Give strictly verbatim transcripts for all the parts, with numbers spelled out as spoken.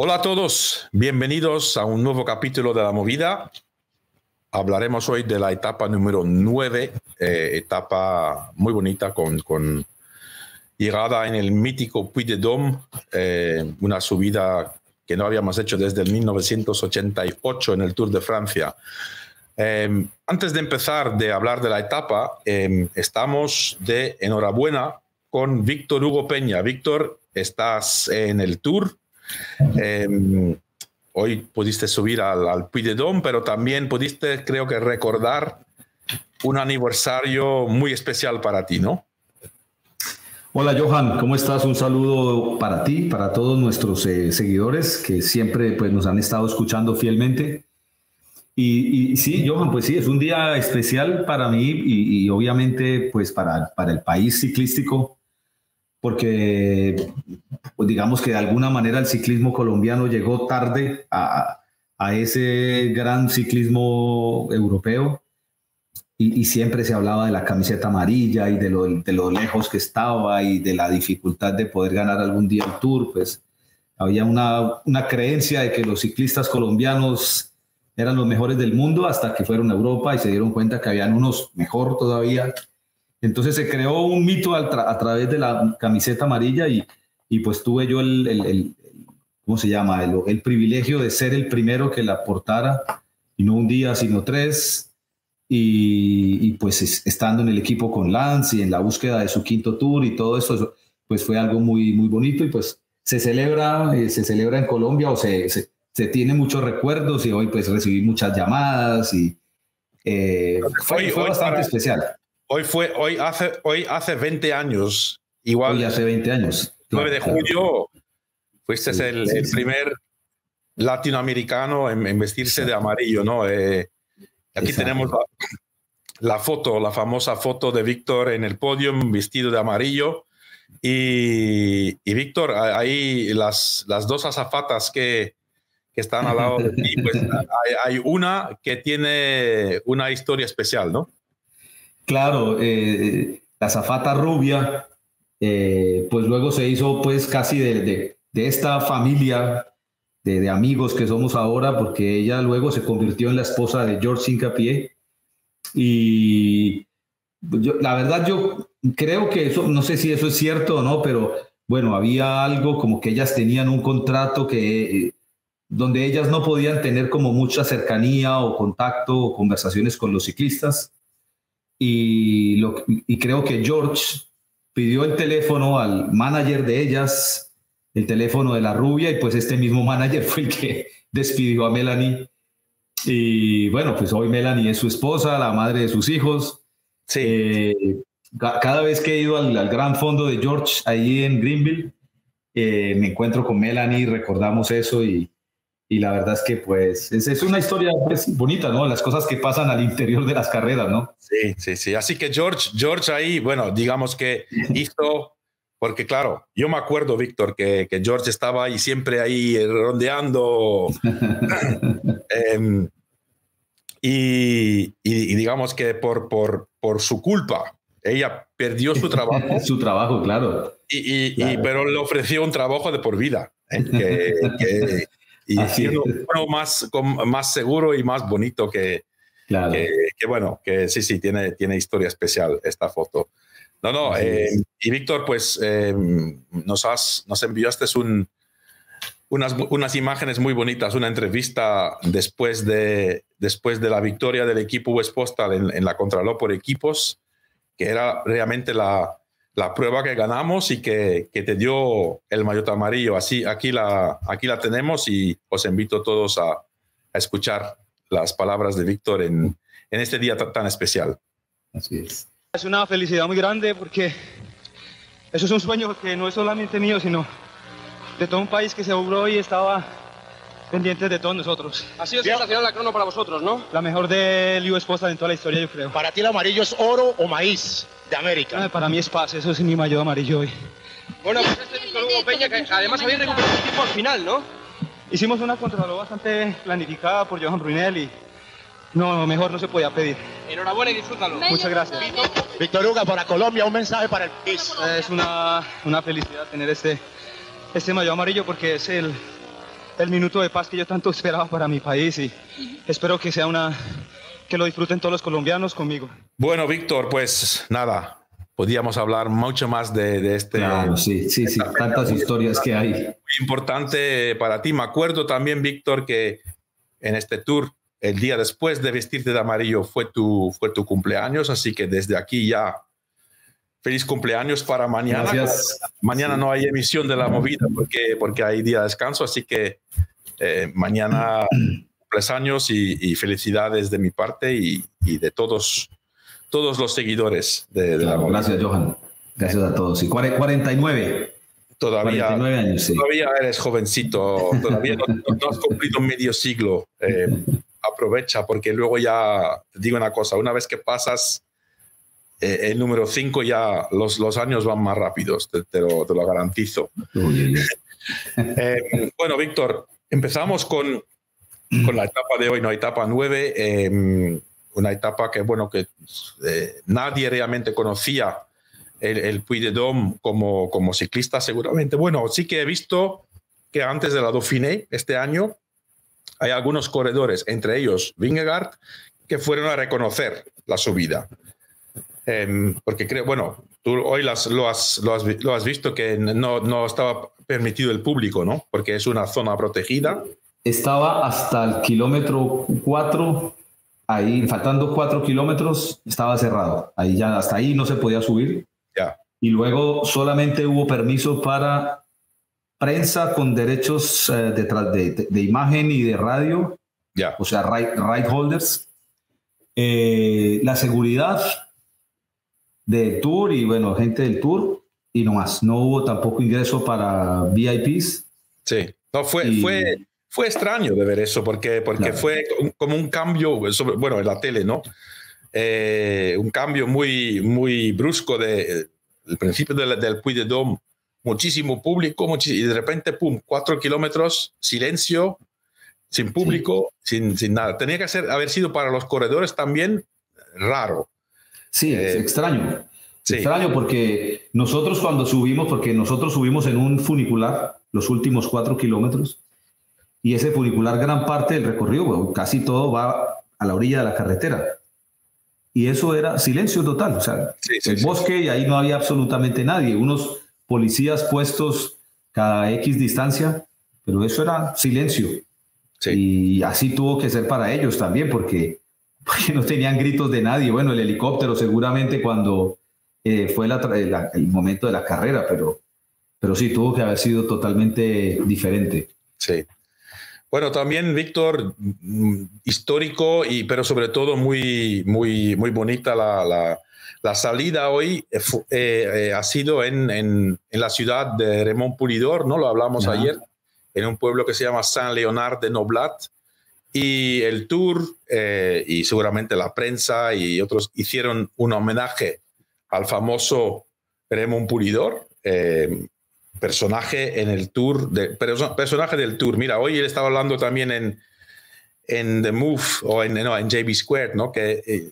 Hola a todos, bienvenidos a un nuevo capítulo de La Movida. Hablaremos hoy de la etapa número nueve, eh, etapa muy bonita con, con llegada en el mítico Puy de Dôme, eh, una subida que no habíamos hecho desde el mil novecientos ochenta y ocho en el Tour de Francia. Eh, antes de empezar de hablar de la etapa, eh, estamos de enhorabuena con Víctor Hugo Peña. Víctor, estás en el Tour. Eh, hoy pudiste subir al, al Puy de Dôme, pero también pudiste, creo que, recordar un aniversario muy especial para ti, ¿no? Hola Johan, ¿cómo estás? Un saludo para ti, para todos nuestros eh, seguidores que siempre pues, nos han estado escuchando fielmente. Y, y sí, Johan, pues sí, es un día especial para mí y, y obviamente pues para, para el país ciclístico, porque pues digamos que de alguna manera el ciclismo colombiano llegó tarde a, a ese gran ciclismo europeo. Y, y siempre se hablaba de la camiseta amarilla y de lo, de lo lejos que estaba y de la dificultad de poder ganar algún día el Tour. Pues había una, una creencia de que los ciclistas colombianos eran los mejores del mundo hasta que fueron a Europa y se dieron cuenta que habían unos mejor todavía. Entonces se creó un mito a, tra a través de la camiseta amarilla y, y pues tuve yo el, el, el, ¿cómo se llama? El, el privilegio de ser el primero que la portara, y no un día, sino tres. Y, y pues estando en el equipo con Lance y en la búsqueda de su quinto Tour y todo eso, pues fue algo muy, muy bonito y pues se celebra, eh, se celebra en Colombia o se, se, se tiene muchos recuerdos y hoy pues recibí muchas llamadas y eh, fue, hoy, fue hoy bastante para, especial. Hoy fue, hoy hace, hoy hace veinte años, igual. Hoy hace veinte años. nueve de julio, fuiste sí, el, sí, el sí. primer latinoamericano en, en vestirse Exacto. de amarillo, ¿no? Eh, Aquí Exacto. tenemos la, la foto, la famosa foto de Víctor en el podio vestido de amarillo. Y, y Víctor, ahí las, las dos azafatas que, que están al lado de ti, pues hay, hay una que tiene una historia especial, ¿no? Claro, eh, la azafata rubia, eh, pues luego se hizo pues casi de, de, de esta familia De, de amigos que somos ahora, porque ella luego se convirtió en la esposa de George Hincapie. Y yo, la verdad yo creo que eso, no sé si eso es cierto o no, pero bueno, había algo como que ellas tenían un contrato que, eh, donde ellas no podían tener como mucha cercanía o contacto o conversaciones con los ciclistas. Y, lo, y creo que George pidió el teléfono al manager de ellas, el teléfono de la rubia, y pues este mismo manager fue el que despidió a Melanie. Y bueno, pues hoy Melanie es su esposa, la madre de sus hijos. Sí. Eh, cada vez que he ido al, al gran fondo de George, ahí en Greenville, eh, me encuentro con Melanie, recordamos eso y, y la verdad es que pues es, es una historia pues, bonita, ¿no? Las cosas que pasan al interior de las carreras, ¿no? Sí, sí, sí. Así que George, George ahí, bueno, digamos que hizo... Porque claro, yo me acuerdo, Víctor, que, que George estaba ahí siempre ahí rondeando. eh, y, y, y digamos que por, por, por su culpa, ella perdió su trabajo. Su trabajo, claro. Y, y, claro. y, pero le ofreció un trabajo de por vida. ¿eh? Que, que, y Así uno, uno más, más seguro y más bonito que, claro. que, que, bueno, que sí, sí, tiene, tiene historia especial esta foto. No, no, eh, y Víctor, pues eh, nos, has, nos enviaste un, unas, unas imágenes muy bonitas, una entrevista después de, después de la victoria del equipo West Postal en, en la Contralor por equipos, que era realmente la, la prueba que ganamos y que, que te dio el maillot amarillo. Así, aquí la, aquí la tenemos y os invito a todos a, a escuchar las palabras de Víctor en, en este día tan, tan especial. Así es. Es una felicidad muy grande porque eso es un sueño que no es solamente mío, sino de todo un país que se obró y estaba pendiente de todos nosotros. Ha sido sensacional la crono para vosotros, ¿no? La mejor del U S Postal en toda la historia, yo creo. Para ti el amarillo es oro o maíz de América. Ah, para mí es paz, eso es mi maillot amarillo hoy. Bueno, pues este es Víctor Hugo Peña, que además habéis recuperado el equipo al final, ¿no? Hicimos una contrarreloj bastante planificada por Johan Brunel y no, mejor no se podía pedir. Enhorabuena y disfrútalo. Muchas gracias. Víctor Hugo, para Colombia, un mensaje para el país. Es una, una felicidad tener este, este maillot amarillo porque es el, el minuto de paz que yo tanto esperaba para mi país y espero que sea una, que lo disfruten todos los colombianos conmigo. Bueno, Víctor, pues nada, podíamos hablar mucho más de, de este. Claro, sí, sí, sí, tantas historias que hay. Muy importante para ti. Me acuerdo también, Víctor, que en este tour, el día después de vestirte de amarillo fue tu, fue tu cumpleaños, así que desde aquí ya feliz cumpleaños para mañana. Gracias. Mañana sí. No hay emisión de La Movida porque, porque hay día de descanso, así que eh, mañana cumples años y, y felicidades de mi parte y, y de todos, todos los seguidores de, de claro, La Movida. Gracias, Johan. Gracias a todos. Y cuarenta y nueve. Todavía, cuarenta y nueve años, sí. Todavía eres jovencito, todavía no, no has cumplido medio siglo. Eh, aprovecha, porque luego ya, te digo una cosa, una vez que pasas eh, el número cinco, ya los, los años van más rápidos, te, te, lo, te lo garantizo. eh, bueno, Víctor, empezamos con, con la etapa de hoy, ¿no? Etapa nueve, eh, una etapa que, bueno, que eh, nadie realmente conocía. El, el Puy-de-Dôme como, como ciclista seguramente. Bueno, sí que he visto que antes de la Dauphiné este año hay algunos corredores, entre ellos Vingegaard, que fueron a reconocer la subida. Eh, porque creo, bueno, tú hoy las, lo, has, lo, has, lo has visto que no, no estaba permitido el público, ¿no? Porque es una zona protegida. Estaba hasta el kilómetro cuatro, ahí faltando cuatro kilómetros, estaba cerrado. Ahí ya, hasta ahí no se podía subir. Ya. Y luego solamente hubo permiso para prensa con derechos eh, de, de, de imagen y de radio, ya. O sea, right, right holders. Eh, la seguridad del tour y, bueno, gente del tour y no más. No hubo tampoco ingreso para V I Ps. Sí, no, fue, y, fue, fue extraño de ver eso porque, porque claro. fue como un cambio, sobre, bueno, en la tele, ¿no? Eh, un cambio muy, muy brusco de el principio de, del Puy-de-Dôme, muchísimo público, muchísimo, y de repente, pum, cuatro kilómetros, silencio, sin público, sí. sin, sin nada. Tenía que ser, haber sido para los corredores también raro. Sí, eh, es extraño. Sí. Extraño porque nosotros cuando subimos, porque nosotros subimos en un funicular los últimos cuatro kilómetros, y ese funicular, gran parte del recorrido, bueno, casi todo va a la orilla de la carretera. Y eso era silencio total, o sea, sí, sí, el sí, bosque sí. Y ahí no había absolutamente nadie, unos policías puestos cada X distancia, pero eso era silencio. Sí. Y así tuvo que ser para ellos también, porque, porque no tenían gritos de nadie. Bueno, el helicóptero seguramente cuando eh, fue la, la, el momento de la carrera, pero, pero sí, tuvo que haber sido totalmente diferente. Sí. Bueno, también, Víctor, histórico, y, pero sobre todo muy, muy, muy bonita la, la, la salida hoy. Eh, eh, ha sido en, en, en la ciudad de Raymond Poulidor, ¿no? Lo hablamos Ajá. ayer, en un pueblo que se llama Saint-Léonard-de-Noblat. Y el tour, eh, y seguramente la prensa y otros hicieron un homenaje al famoso Raymond Poulidor. Eh, personaje en el tour, de, personaje del tour. Mira, hoy él estaba hablando también en, en The Move o en, no, en J B Squared, ¿no? Que eh,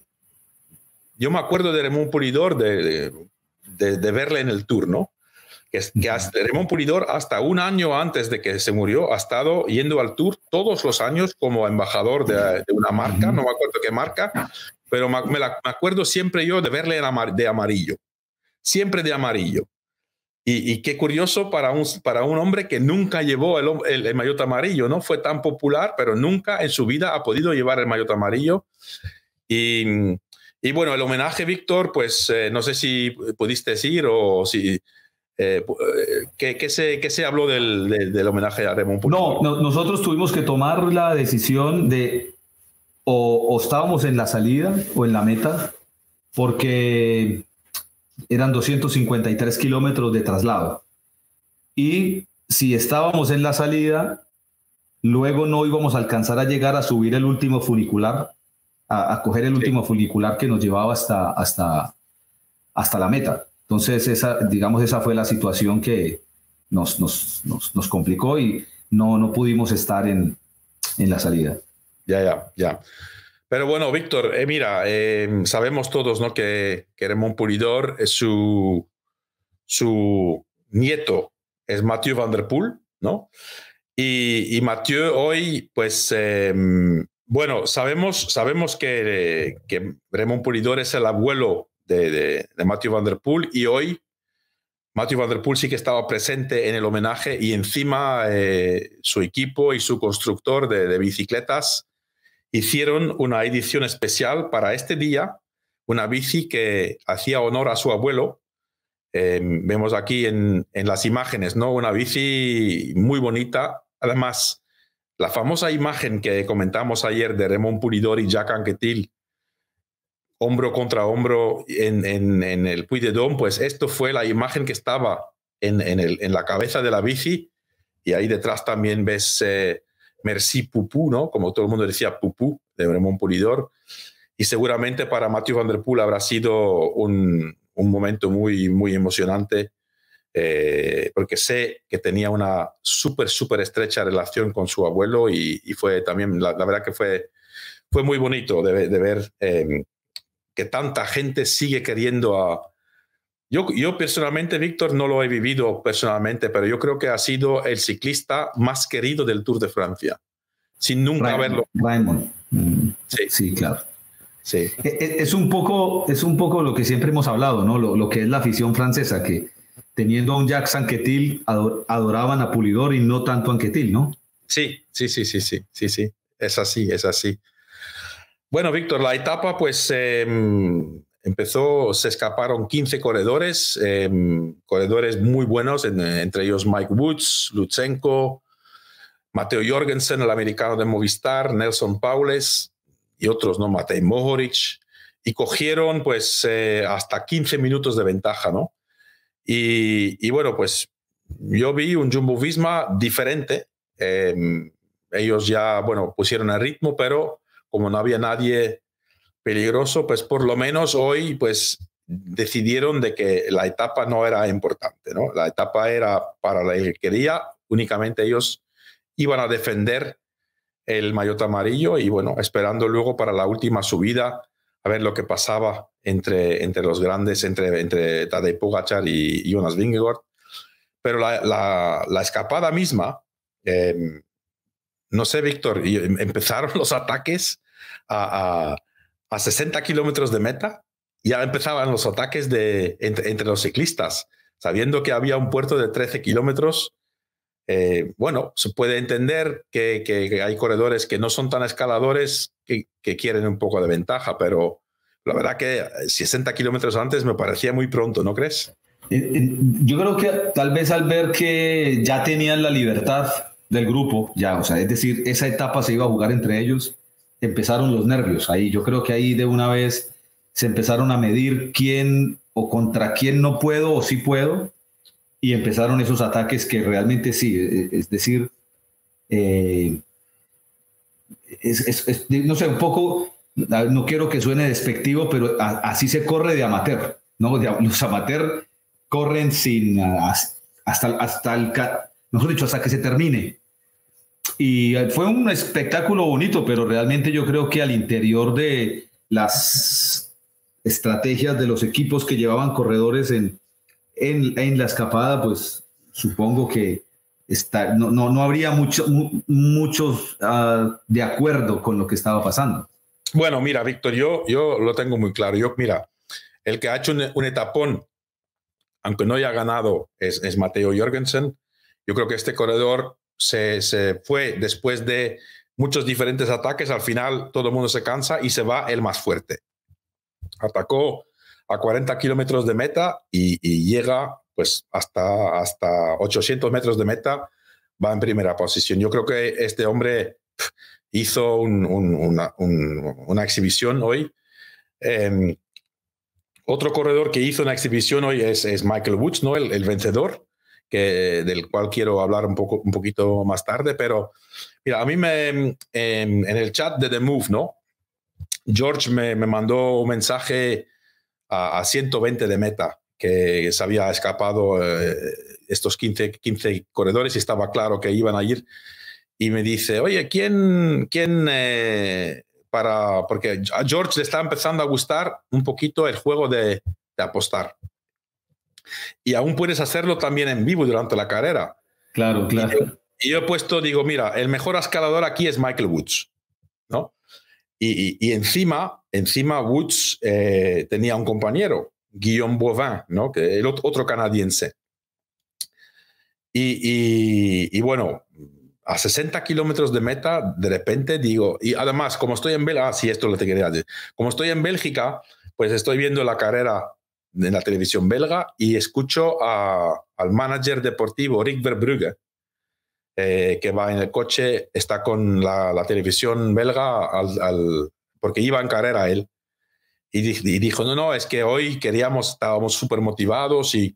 yo me acuerdo de Raymond Poulidor de, de, de verle en el tour, ¿no? Que, que hasta, Raymond Poulidor hasta un año antes de que se murió ha estado yendo al tour todos los años como embajador de, de una marca, no me acuerdo qué marca, pero me, me, la, me acuerdo siempre yo de verle en amar, de amarillo, siempre de amarillo. Y, y qué curioso para un, para un hombre que nunca llevó el, el, el maillot amarillo, ¿no? Fue tan popular, pero nunca en su vida ha podido llevar el maillot amarillo. Y, y bueno, el homenaje, Víctor, pues eh, no sé si pudiste ir o si... Eh, ¿qué, qué, se, ¿Qué se habló del, del, del homenaje a Raymond Poulidor? No, no, nosotros tuvimos que tomar la decisión de o, o estábamos en la salida o en la meta, porque... eran doscientos cincuenta y tres kilómetros de traslado. Y si estábamos en la salida, luego no íbamos a alcanzar a llegar a subir el último funicular, a, a coger el sí. último funicular que nos llevaba hasta, hasta, hasta la meta. Entonces, esa, digamos, esa fue la situación que nos, nos, nos, nos complicó y no, no pudimos estar en, en la salida. Ya, ya, ya. Pero bueno, Víctor, eh, mira, eh, sabemos todos, ¿no? que, que Raymond Poulidor, es su, su nieto es Mathieu Van Der Poel, ¿no? Y, y Mathieu hoy, pues, eh, bueno, sabemos, sabemos que, que Raymond Poulidor es el abuelo de, de, de Mathieu van der Poel, y hoy Mathieu van der Poel sí que estaba presente en el homenaje, y encima eh, su equipo y su constructor de, de bicicletas hicieron una edición especial para este día, una bici que hacía honor a su abuelo. Eh, vemos aquí en, en las imágenes, ¿no? Una bici muy bonita. Además, la famosa imagen que comentamos ayer de Raymond Poulidor y Jacques Anquetil, hombro contra hombro en, en, en el Puy de Dôme, pues esto fue la imagen que estaba en, en, el, en la cabeza de la bici, y ahí detrás también ves eh, Merci Pupú, ¿no? Como todo el mundo decía, Pupú, de Raymond Poulidor. Y seguramente para Mathieu van der Poel habrá sido un, un momento muy, muy emocionante, eh, porque sé que tenía una súper, súper estrecha relación con su abuelo, y, y fue también, la, la verdad que fue, fue muy bonito de, de ver eh, que tanta gente sigue queriendo a... Yo, yo personalmente, Víctor, no lo he vivido personalmente, pero yo creo que ha sido el ciclista más querido del Tour de Francia, sin nunca Raymond, haberlo. Raymond. Sí. Sí, claro. Sí. Es un poco, es un poco lo que siempre hemos hablado, ¿no? Lo, lo que es la afición francesa, que teniendo a un Jacques Anquetil adoraban a Poulidor y no tanto a Anquetil, ¿no? Sí, sí, sí, sí, sí, sí, sí. Es así, es así. Bueno, Víctor, la etapa, pues eh, empezó, se escaparon quince corredores, eh, corredores muy buenos, en, entre ellos Mike Woods, Lutsenko, Matteo Jorgensen, el americano de Movistar, Nelson Paules y otros, ¿no? Matej Mohoric, y cogieron pues eh, hasta quince minutos de ventaja, ¿no? Y, y bueno, pues yo vi un Jumbo-Visma diferente. Eh, ellos ya, bueno, pusieron el ritmo, pero como no había nadie peligroso, pues por lo menos hoy pues decidieron de que la etapa no era importante, ¿no? La etapa era para la que quería, únicamente ellos iban a defender el maillot amarillo, y bueno, esperando luego para la última subida a ver lo que pasaba entre, entre los grandes, entre, entre Tadej Pogačar y Jonas Vingegaard. Pero la, la, la escapada misma, eh, no sé, Víctor, empezaron los ataques a, a, a sesenta kilómetros de meta. Ya empezaban los ataques de, entre, entre los ciclistas, sabiendo que había un puerto de trece kilómetros. Eh, bueno, se puede entender que, que, que hay corredores que no son tan escaladores, que, que quieren un poco de ventaja, pero la verdad que sesenta kilómetros antes me parecía muy pronto, ¿no crees? Yo creo que tal vez al ver que ya tenían la libertad del grupo, ya, o sea, es decir, esa etapa se iba a jugar entre ellos, empezaron los nervios ahí. Yo creo que ahí de una vez se empezaron a medir quién o contra quién no puedo o sí puedo, y empezaron esos ataques que realmente sí, es decir, eh, es, es, es, no sé, un poco, no quiero que suene despectivo, pero a, así se corre de amateur, ¿no? De, los amateurs corren sin, hasta, hasta el, mejor dicho, hasta que se termine. Y fue un espectáculo bonito, pero realmente yo creo que al interior de las estrategias de los equipos que llevaban corredores en En, en la escapada, pues supongo que está, no, no, no habría mucho, mu, muchos uh, de acuerdo con lo que estaba pasando. Bueno, mira, Víctor, yo, yo lo tengo muy claro. Yo, mira, el que ha hecho un, un etapón, aunque no haya ganado, es, es Matteo Jorgensen. Yo creo que este corredor se, se fue después de muchos diferentes ataques. Al final todo el mundo se cansa y se va el más fuerte. Atacó a cuarenta kilómetros de meta y, y llega pues hasta, hasta ochocientos metros de meta, va en primera posición. Yo creo que este hombre hizo un, un, una, un, una exhibición hoy. Eh, otro corredor que hizo una exhibición hoy es, es Michael Woods, ¿no? el, el vencedor, que, del cual quiero hablar un, poco, un poquito más tarde. Pero mira, a mí me, en, en el chat de The Move, ¿no? George me, me mandó un mensaje a ciento veinte de meta, que se había escapado eh, estos quince, quince corredores y estaba claro que iban a ir. Y me dice, oye, ¿quién, quién eh, para...? Porque a George le está empezando a gustar un poquito el juego de, de apostar. Y aún puedes hacerlo también en vivo durante la carrera. Claro, claro. y yo he puesto, digo, mira, el mejor escalador aquí es Michael Woods, ¿no? Y, y, y encima, encima Woods eh, tenía un compañero, Guillaume Boivin, ¿no? Que el otro canadiense. Y, y, y bueno, a sesenta kilómetros de meta, de repente digo, y además, como estoy en Bélgica, ah, sí, esto lo te quería decir, como estoy en Bélgica, pues estoy viendo la carrera en la televisión belga y escucho a, al manager deportivo Rick Verbrugge, eh, que va en el coche, está con la, la televisión belga, al, al, porque iba en carrera él, y, y dijo, no, no, es que hoy queríamos, estábamos súper motivados y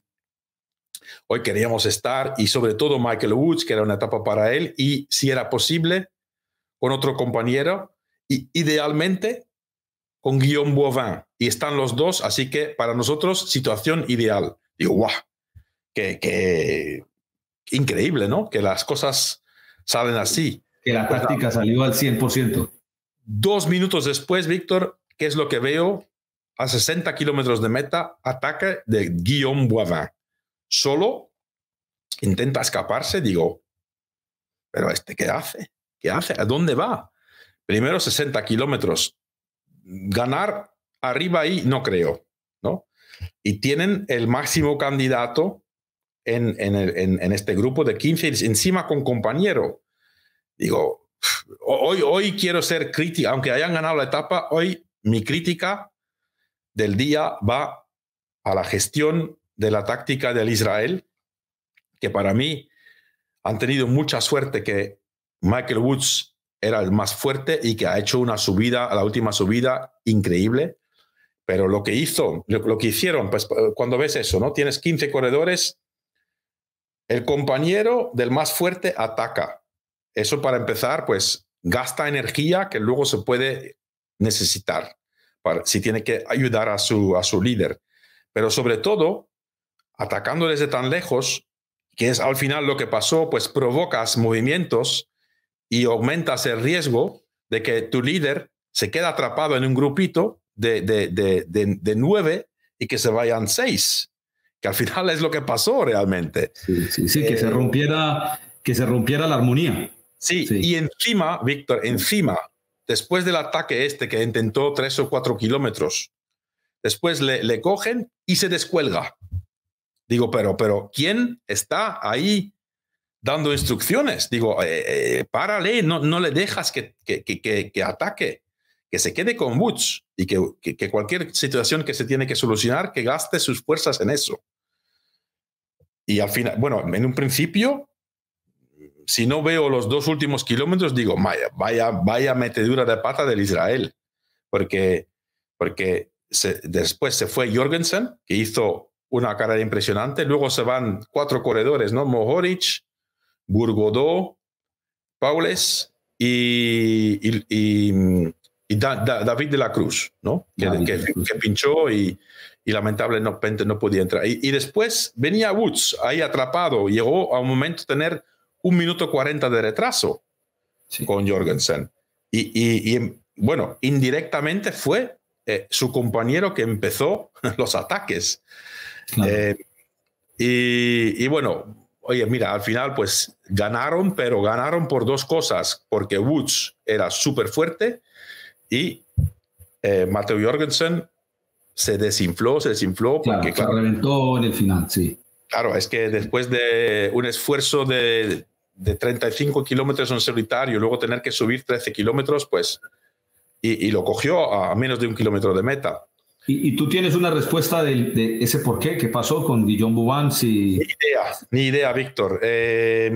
hoy queríamos estar, y sobre todo Michael Woods, que era una etapa para él, y si era posible, con otro compañero, y idealmente con Guillaume Boivin. Y están los dos, así que para nosotros, situación ideal. Digo, guau, qué, qué increíble, ¿no? Que las cosas salen así. Que la pues, táctica salió al cien por ciento. Dos minutos después, Víctor, ¿qué es lo que veo? A sesenta kilómetros de meta, ataque de Guillaume Boivin. Solo intenta escaparse, digo, pero este, ¿qué hace? ¿Qué hace? ¿A dónde va? Primero sesenta kilómetros. Ganar arriba ahí no creo, ¿no? Y tienen el máximo candidato en, en, el, en, en este grupo de quince, encima con compañero. Digo, hoy, hoy quiero ser crítica, aunque hayan ganado la etapa, hoy mi crítica del día va a la gestión de la táctica del Israel, que para mí han tenido mucha suerte que Michael Woods era el más fuerte y que ha hecho una subida, la última subida, increíble. Pero lo que hizo, lo que hicieron, pues cuando ves eso, ¿no? Tienes quince corredores, el compañero del más fuerte ataca. Eso para empezar, pues gasta energía que luego se puede necesitar para, si tiene que ayudar a su, a su líder. Pero sobre todo, atacando desde tan lejos, que es al final lo que pasó, pues provocas movimientos y aumentas el riesgo de que tu líder se quede atrapado en un grupito de, de, de, de, de nueve y que se vayan seis, que al final es lo que pasó realmente. Sí, sí, sí, que, eh, se rompiera, que se rompiera la armonía. Sí, sí, y encima, Víctor, encima, después del ataque este que intentó tres o cuatro kilómetros, después le, le cogen y se descuelga. Digo, pero, pero ¿quién está ahí dando instrucciones? Digo, eh, eh, párale, no, no le dejas que, que, que, que ataque, que se quede con Woods y que, que, que cualquier situación que se tiene que solucionar, que gaste sus fuerzas en eso. Y al final, bueno, en un principio, si no veo los dos últimos kilómetros, digo, vaya, vaya, vaya metedura de pata del Israel, porque, porque se, después se fue Jorgensen, que hizo una carrera impresionante. Luego se van cuatro corredores, ¿no? Mohoric, Bourgaudot, Paules y, y, y, y da, da, David de la Cruz, ¿no? Que, que, que pinchó y, y lamentablemente no podía entrar. Y, y después venía Woods ahí atrapado. Llegó a un momento a tener un minuto cuarenta de retraso sí. con Jorgensen. Y, y, y bueno, indirectamente fue eh, su compañero que empezó los ataques. Claro. Eh, y, y bueno, oye, mira, al final pues ganaron, pero ganaron por dos cosas, porque Woods era súper fuerte y eh, Matteo Jorgensen se desinfló, se desinfló. Claro, porque, se claro, reventó en el final, sí. Claro, es que después de un esfuerzo de, de treinta y cinco kilómetros en solitario, luego tener que subir trece kilómetros, pues, y, y lo cogió a menos de un kilómetro de meta. ¿Y, y tú tienes una respuesta de, de ese por qué? ¿Qué pasó con Guillaume Boivin? Si... Ni idea, ni idea, Víctor. Eh,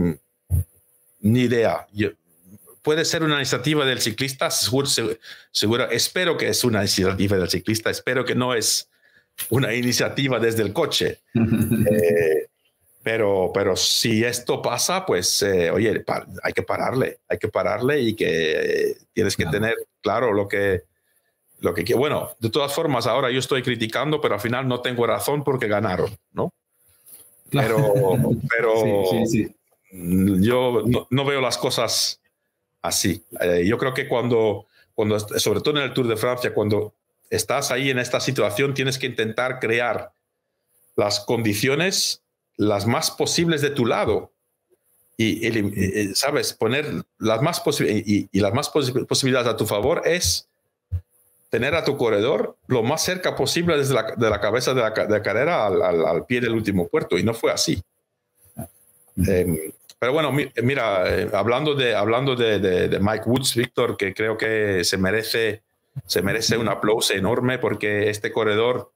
ni idea. Yo, puede ser una iniciativa del ciclista, seguro, seguro, espero que es una iniciativa del ciclista, espero que no es una iniciativa desde el coche. eh, pero, pero si esto pasa, pues, eh, oye, hay que pararle, hay que pararle y que eh, tienes que claro. tener claro lo que... Lo que, bueno, de todas formas, ahora yo estoy criticando, pero al final no tengo razón porque ganaron, ¿no? Pero, pero sí, sí, sí. yo no, no veo las cosas así. Eh, yo creo que cuando, cuando, sobre todo en el Tour de Francia, cuando estás ahí en esta situación, tienes que intentar crear las condiciones las más posibles de tu lado y, y sabes, poner las más, y, y las más posi posibilidades a tu favor es tener a tu corredor lo más cerca posible desde la, de la cabeza de la, de la carrera al, al, al pie del último puerto, y no fue así. Uh-huh. eh, pero bueno, mi, mira, eh, hablando, de, hablando de, de, de Mike Woods, Víctor, que creo que se merece, se merece un aplauso enorme, porque este corredor,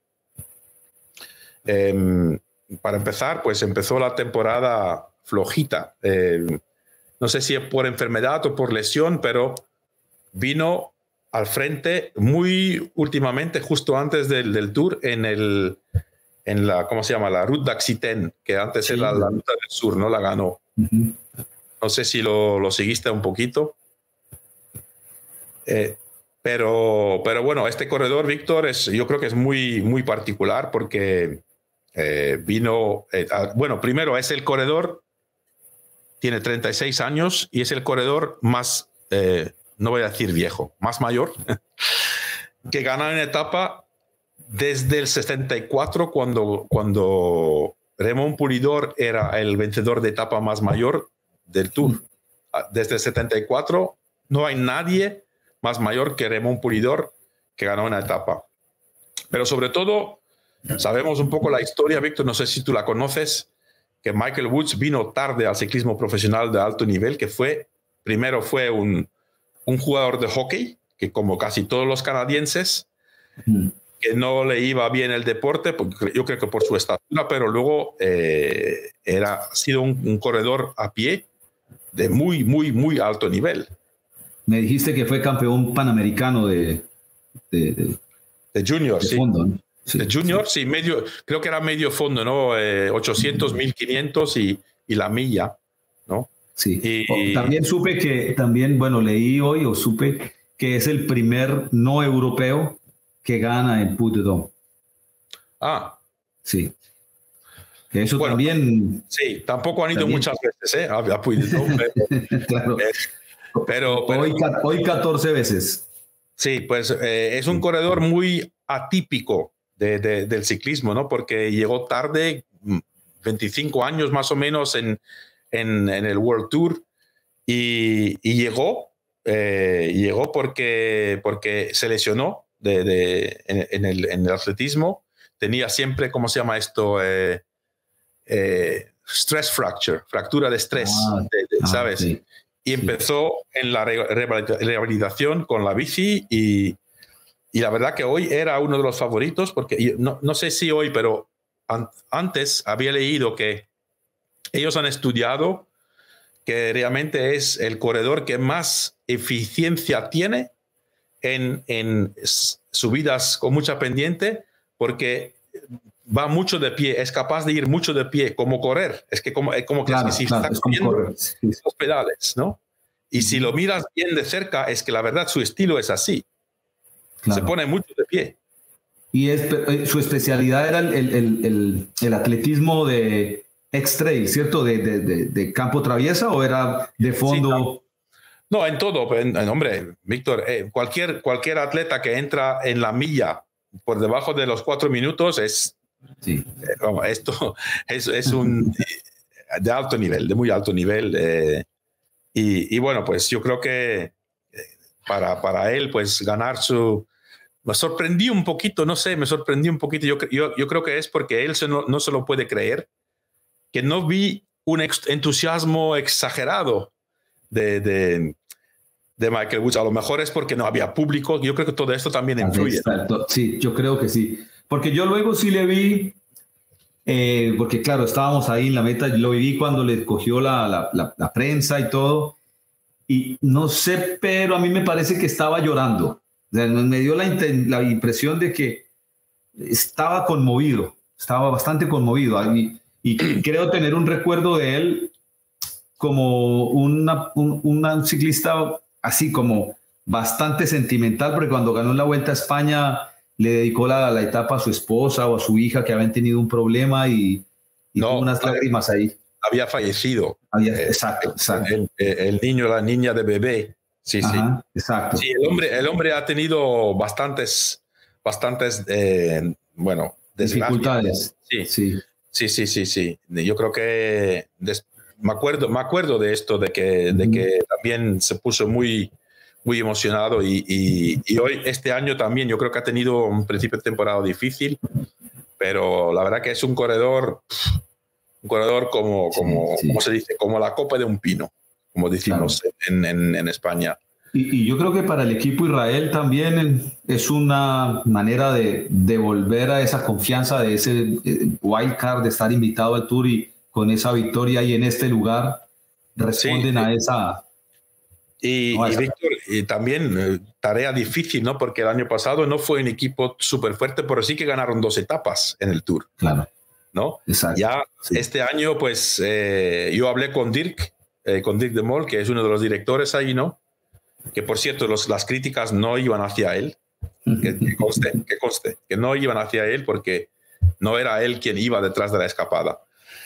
eh, para empezar, pues empezó la temporada flojita. Eh, no sé si es por enfermedad o por lesión, pero vino al frente muy últimamente, justo antes del, del Tour, en el, en la, ¿cómo se llama? La Route d'Aquitaine, que antes sí, era la Ruta del Sur, ¿no? La ganó. Uh-huh. No sé si lo, lo seguiste un poquito. Eh, pero, pero bueno, este corredor, Víctor, es, yo creo que es muy, muy particular, porque eh, vino, eh, a, bueno, primero es el corredor, tiene treinta y seis años y es el corredor más, eh, no voy a decir viejo, más mayor, que gana una etapa desde el sesenta y cuatro, cuando, cuando Raymond Poulidor era el vencedor de etapa más mayor del Tour. Desde el setenta y cuatro no hay nadie más mayor que Raymond Poulidor que ganó una etapa. Pero sobre todo, sabemos un poco la historia, Víctor, no sé si tú la conoces, que Michael Woods vino tarde al ciclismo profesional de alto nivel, que fue, primero fue un, un jugador de hockey, que como casi todos los canadienses, mm. que no le iba bien el deporte, porque yo creo que por su estatura, pero luego eh, era, ha sido un, un corredor a pie de muy, muy, muy alto nivel. Me dijiste que fue campeón panamericano de... De, de, de junior, de sí. Fondo, ¿no? Sí, de junior, sí. sí, medio, creo que era medio fondo, ¿no? Eh, ochocientos, mil quinientos y, y la milla, ¿no? Sí. Y, también supe que, también, bueno, leí hoy o supe que es el primer no europeo que gana en Puy de Dôme. Ah. Sí. Que eso bueno, también... Sí, tampoco han ido también. muchas veces, ¿eh? A, a Puy de Dôme. Pero, claro. eh, pero, pero, hoy, hoy catorce veces. Sí, pues eh, es un corredor muy atípico de, de, del ciclismo, ¿no? Porque llegó tarde, veinticinco años más o menos en, en, en el World Tour, y, y llegó, eh, llegó porque, porque se lesionó de, de, en, en, el, en el atletismo. Tenía siempre, ¿cómo se llama esto? Eh, eh, stress fracture, fractura de estrés, ah, de, de, ¿sabes? Ah, sí. Y empezó sí. en la rehabilitación con la bici, y, y la verdad que hoy era uno de los favoritos, porque no, no sé si hoy, pero an, antes había leído que ellos han estudiado que realmente es el corredor que más eficiencia tiene en, en subidas con mucha pendiente, porque va mucho de pie, es capaz de ir mucho de pie, como correr. Es que como, es como que claro, si claro, está es como correr. Sí, sí. los pedales, ¿no? Y uh-huh. si lo miras bien de cerca, es que la verdad su estilo es así. Claro. Se pone mucho de pie. Y es, su especialidad era el, el, el, el atletismo de X-Trail, ¿cierto? De, de, de, de campo traviesa, ¿o era de fondo? Sí, no. no, en todo. En, en, hombre, Víctor, eh, cualquier, cualquier atleta que entra en la milla por debajo de los cuatro minutos es... Sí. Eh, esto es, es un de alto nivel, de muy alto nivel. Eh, y, y bueno, pues yo creo que para, para él, pues ganar su... Me sorprendí un poquito, no sé, me sorprendí un poquito. Yo, yo, yo creo que es porque él se no, no se lo puede creer, que no vi un entusiasmo exagerado de, de, de Michael Woods. A lo mejor es porque no había público. Yo creo que todo esto también influye. Exacto. Sí, yo creo que sí. Porque yo luego sí le vi, eh, porque claro, estábamos ahí en la meta, lo vi cuando le cogió la, la, la, la prensa y todo, y no sé, pero a mí me parece que estaba llorando. O sea, me dio la, la impresión de que estaba conmovido, estaba bastante conmovido, y, y creo tener un recuerdo de él como una, un, una, un ciclista así como bastante sentimental, porque cuando ganó la Vuelta a España le dedicó la, la etapa a su esposa o a su hija que habían tenido un problema, y, y no, tuvo unas lágrimas ahí. Había fallecido. Había, eh, exacto, exacto. El, el niño, la niña de bebé. Sí, Ajá, sí. Exacto. Sí, el hombre, el hombre ha tenido bastantes, bastantes, eh, bueno, dificultades. Sí, sí, sí, sí, sí, sí. Yo creo que des, me acuerdo, me acuerdo de esto, de que, de que también se puso muy, muy emocionado y, y, y hoy, este año también, yo creo que ha tenido un principio de temporada difícil, pero la verdad que es un corredor, un corredor como, como, sí, sí. como se dice, como la copa de un pino, como decimos claro. en, en, en España. Y, y yo creo que para el equipo Israel también es una manera de devolver a esa confianza de ese wild card, de estar invitado al Tour y con esa victoria y en este lugar responden sí, sí. a esa... Y, no, y Víctor, y también eh, tarea difícil, ¿no? Porque el año pasado no fue un equipo súper fuerte, pero sí que ganaron dos etapas en el Tour. Claro. ¿No? Exacto. Ya sí. este año, pues eh, yo hablé con Dirk, eh, con Dirk de Mol, que es uno de los directores ahí, ¿no? Que por cierto, los, las críticas no iban hacia él, que, que, conste, que conste, que no iban hacia él porque no era él quien iba detrás de la escapada.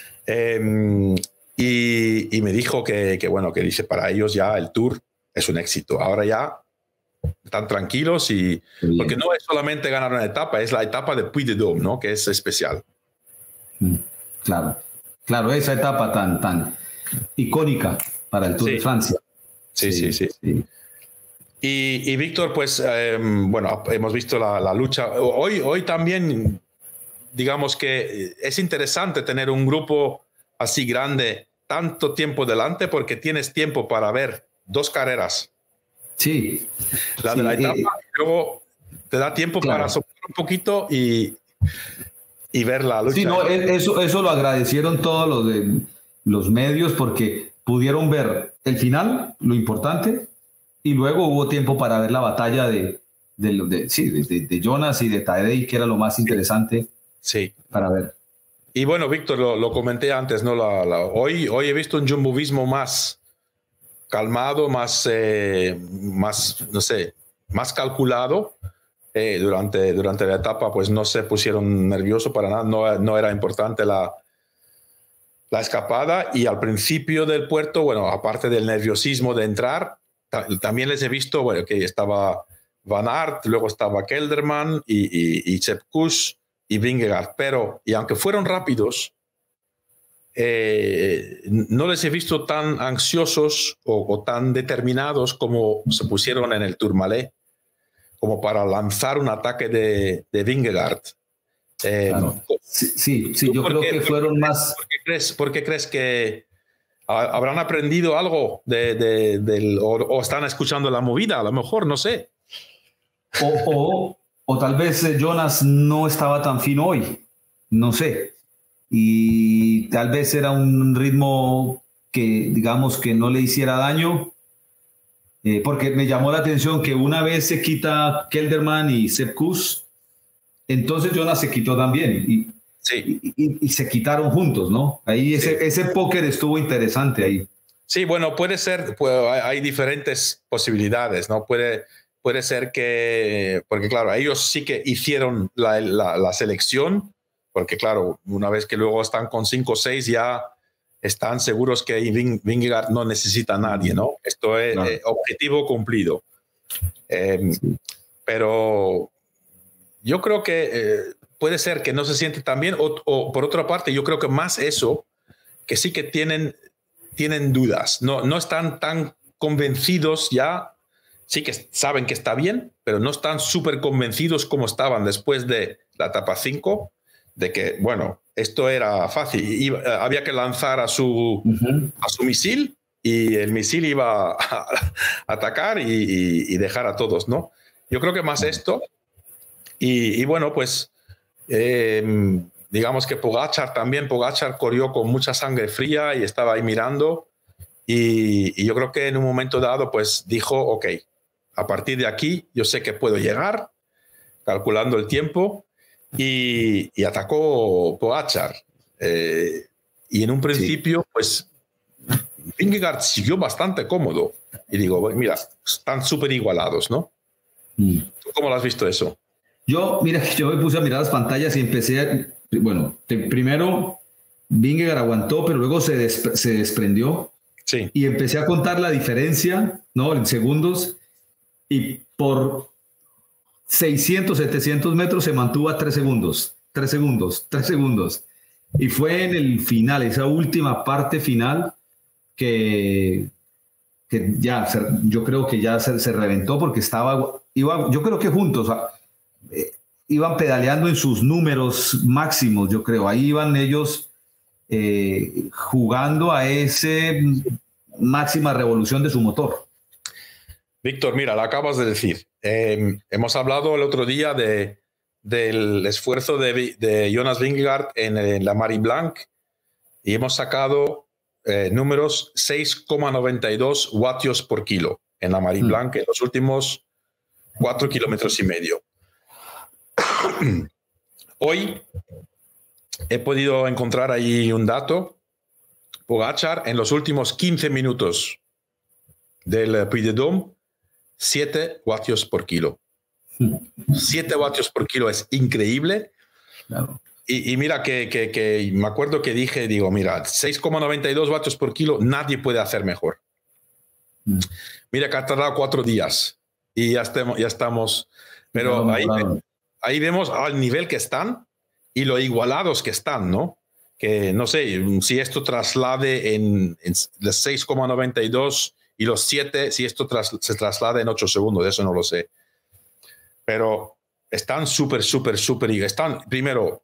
Eh, y, y me dijo que, que, bueno, que dice, para ellos ya el Tour es un éxito. Ahora ya están tranquilos y porque no es solamente ganar una etapa, es la etapa de Puy de Dôme, ¿no? Que es especial. Claro, claro, esa etapa tan, tan icónica para el Tour sí. de Francia. Sí, sí, sí. sí. sí. Y, y Víctor, pues, eh, bueno, hemos visto la, la lucha. Hoy, hoy también, digamos que es interesante tener un grupo así grande, tanto tiempo delante, porque tienes tiempo para ver dos carreras. Sí. La sí, de la etapa, eh, y luego te da tiempo claro. para soplar un poquito y, y ver la lucha. Sí, no, eso, eso lo agradecieron todos los, de, los medios porque pudieron ver el final, lo importante, y luego hubo tiempo para ver la batalla de, de, de, sí, de, de, de Jonas y de Tadej, que era lo más interesante sí. para ver. Y bueno, Víctor, lo, lo comenté antes, ¿no? La, la, hoy, hoy he visto un jumbovismo más calmado, más, eh, más, no sé, más calculado. Eh, durante, durante la etapa, pues no se pusieron nerviosos para nada, no, no era importante la, la escapada. Y al principio del puerto, bueno, aparte del nerviosismo de entrar, también les he visto, bueno, que estaba Van Aert, luego estaba Kelderman y, y, y Sepp Kuss y Vingegaard, pero, y aunque fueron rápidos, eh, no les he visto tan ansiosos o, o tan determinados como se pusieron en el Tourmalet, como para lanzar un ataque de, de Vingegaard. Eh, claro. Sí, sí, sí yo creo qué, que fueron ¿por más... ¿por qué, crees, ¿Por qué crees que habrán aprendido algo de, de, del, o, o están escuchando la movida? A lo mejor, no sé. O, o, o tal vez Jonas no estaba tan fino hoy, no sé. Y tal vez era un ritmo que, digamos, que no le hiciera daño. Eh, porque me llamó la atención que una vez se quita Kelderman y Sepp Kuss, entonces Jonas se quitó también y, sí. y, y, y se quitaron juntos, ¿no? Ahí ese, sí. ese póker estuvo interesante ahí. Sí, bueno, puede ser, pues, hay diferentes posibilidades, ¿no? Puede, puede ser que, porque claro, ellos sí que hicieron la, la, la selección, porque claro, una vez que luego están con cinco o seis ya están seguros que Vingegaard no necesita a nadie, ¿no? Esto es claro. eh, objetivo cumplido. Eh, sí. Pero yo creo que eh, puede ser que no se siente tan bien, o, o por otra parte, yo creo que más eso, que sí que tienen, tienen dudas, no, no están tan convencidos ya, sí que saben que está bien, pero no están súper convencidos como estaban después de la etapa cinco, de que, bueno, esto era fácil, iba, había que lanzar a su, uh-huh. a su misil y el misil iba a atacar y, y, y dejar a todos, ¿no? Yo creo que más esto, y, y bueno, pues eh, digamos que Pogačar también, Pogačar corrió con mucha sangre fría y estaba ahí mirando y, y yo creo que en un momento dado pues dijo, ok, a partir de aquí yo sé que puedo llegar, calculando el tiempo, y, y atacó Pogačar. Eh, y en un principio, sí. pues, Vingegaard siguió bastante cómodo. Y digo, mira, están súper igualados, ¿no? Mm. ¿Tú cómo lo has visto eso? Yo, mira, yo me puse a mirar las pantallas y empecé, a, bueno, te, primero Vingegaard aguantó, pero luego se, des, se desprendió. Sí. Y empecé a contar la diferencia, ¿no? En segundos. Y por seiscientos, setecientos metros se mantuvo a tres segundos, tres segundos, tres segundos. Y fue en el final, esa última parte final, que, que ya, se, yo creo que ya se, se reventó porque estaba, iba, yo creo que juntos, eh, iban pedaleando en sus números máximos, yo creo, ahí iban ellos eh, jugando a esa máxima revolución de su motor. Víctor, mira, lo acabas de decir. Eh, hemos hablado el otro día de, del esfuerzo de, de Jonas Vingegaard en, en la Marie Blanc y hemos sacado eh, números seis coma noventa y dos vatios por kilo en la Marie Blanc mm. en los últimos cuatro kilómetros y medio. Hoy he podido encontrar ahí un dato. Pogačar en los últimos quince minutos del Puy de Dôme, siete vatios por kilo. siete vatios por kilo es increíble. Claro. Y, y mira que, que, que me acuerdo que dije, digo, mira, seis coma noventa y dos vatios por kilo, nadie puede hacer mejor. Mm. Mira que ha tardado cuatro días y ya, estemos, ya estamos. Pero claro, ahí, claro. ahí vemos al nivel que están y lo igualados que están, ¿no? Que no sé si esto traslade en, en los seis coma noventa y dos y los siete, si esto tras, se traslada en ocho segundos, eso no lo sé. Pero están súper, súper, súper, están primero,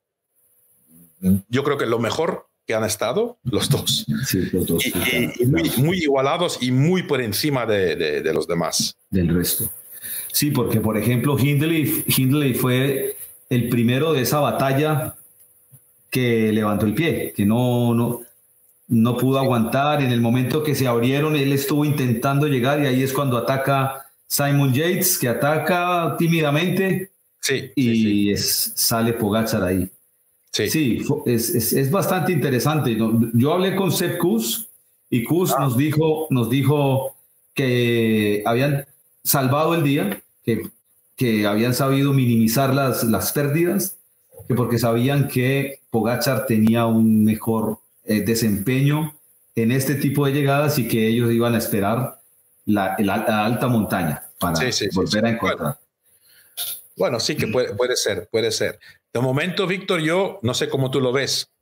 yo creo que lo mejor que han estado los dos. Sí, los dos y, sí, y, y muy, muy igualados y muy por encima de, de, de los demás. Del resto. Sí, porque por ejemplo Hindley, Hindley fue el primero de esa batalla que levantó el pie, que no, no, no pudo aguantar. En el momento que se abrieron, él estuvo intentando llegar y ahí es cuando ataca Simon Yates, que ataca tímidamente sí, y sí, sí. Es, sale Pogačar ahí. Sí, sí es, es, es bastante interesante. Yo hablé con Sepp Kuss y Kuss ah. nos, dijo, nos dijo que habían salvado el día, que, que habían sabido minimizar las, las pérdidas, que porque sabían que Pogačar tenía un mejor eh, desempeño en este tipo de llegadas y que ellos iban a esperar la, la, la alta montaña para sí, sí, volver sí, sí. a encontrar. Bueno, bueno sí que puede, puede ser, puede ser. De momento, Víctor, yo no sé cómo tú lo ves.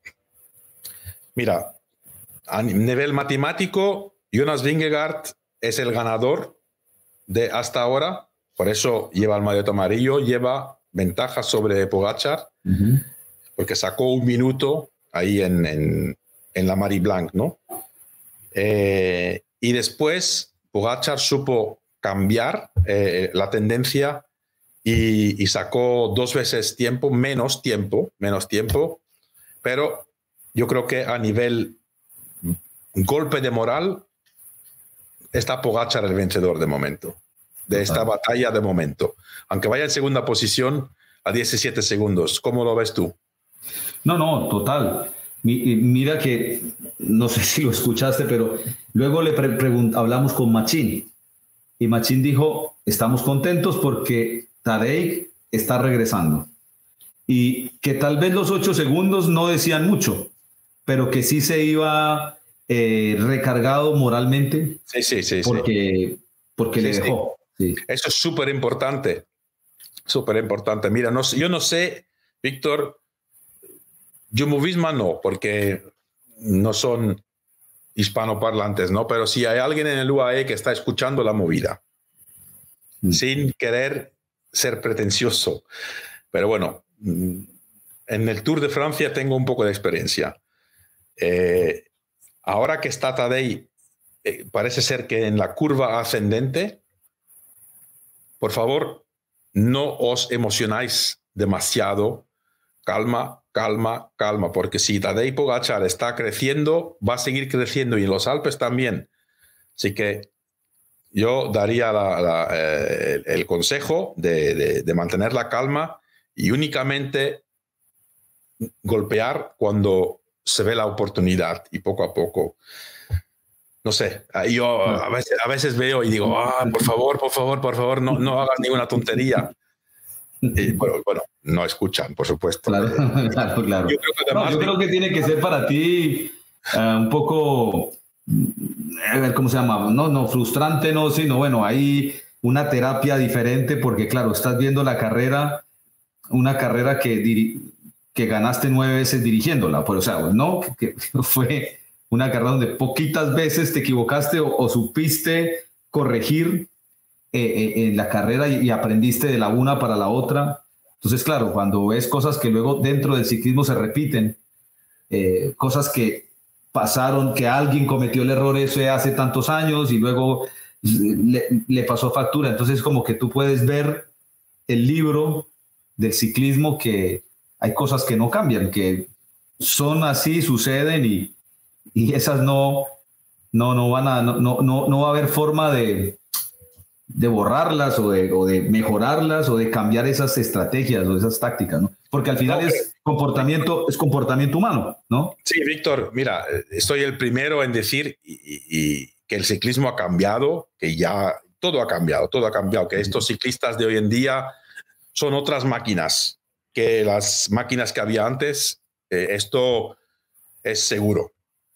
Mira, a nivel matemático, Jonas Vingegaard es el ganador de hasta ahora, por eso lleva el maillot amarillo, lleva ventaja sobre Pogačar, uh-huh. porque sacó un minuto ahí en, en, en la Marie Blanc, ¿no? Eh, y después Pogačar supo cambiar eh, la tendencia y, y sacó dos veces tiempo, menos tiempo, menos tiempo, pero yo creo que a nivel golpe de moral está Pogačar el vencedor de momento, de esta Total. batalla de momento. Aunque vaya en segunda posición a diecisiete segundos. ¿Cómo lo ves tú? No, no, total. Mira que, no sé si lo escuchaste, pero luego le hablamos con Machín y Machín dijo, estamos contentos porque Tadej está regresando y que tal vez los ocho segundos no decían mucho, pero que sí se iba eh, recargado moralmente. Sí, sí, sí. Porque, sí. porque sí, le dejó. Sí. Sí. Eso es súper importante. Súper importante. Mira, no, yo no sé, Víctor, Jumbo-Visma no, porque no son hispanoparlantes, ¿no? Pero si hay alguien en el U A E que está escuchando la movida, mm. sin querer ser pretencioso, pero bueno, en el Tour de Francia tengo un poco de experiencia. Eh, ahora que está Tadej, eh, parece ser que en la curva ascendente, por favor, no os emocionáis demasiado. Calma, calma, calma, porque si Tadej Pogačar está creciendo, va a seguir creciendo y en los Alpes también. Así que yo daría la, la, eh, el consejo de, de, de mantener la calma y únicamente golpear cuando se ve la oportunidad y poco a poco. No sé, yo a veces, a veces veo y digo, ah, por favor, por favor, por favor, no, no hagas ninguna tontería. Y bueno, bueno, no escuchan, por supuesto. Claro, claro, claro. Yo creo que, además, no, yo creo que tiene que ser para ti uh, un poco, a ver cómo se llama, no, no, frustrante, no, sino bueno, hay una terapia diferente porque claro, estás viendo la carrera, una carrera que, diri- que ganaste nueve veces dirigiéndola, pues, o sea, no, que fue una carrera donde poquitas veces te equivocaste o, o supiste corregir eh, eh, en la carrera y, y aprendiste de la una para la otra. Entonces, claro, cuando ves cosas que luego dentro del ciclismo se repiten, eh, cosas que pasaron, que alguien cometió el error ese hace tantos años y luego le, le pasó factura. Entonces, como que tú puedes ver el libro del ciclismo, que hay cosas que no cambian, que son así, suceden y, y esas no, no, no van a, no, no, no va a haber forma de, de borrarlas o de, o de mejorarlas o de cambiar esas estrategias o esas tácticas, ¿no? Porque al final no, es comportamiento, es comportamiento humano, ¿no? Sí, Víctor, mira, estoy el primero en decir y, y, que el ciclismo ha cambiado, que ya todo ha cambiado, todo ha cambiado, que estos ciclistas de hoy en día son otras máquinas que las máquinas que había antes. Eh, esto es seguro.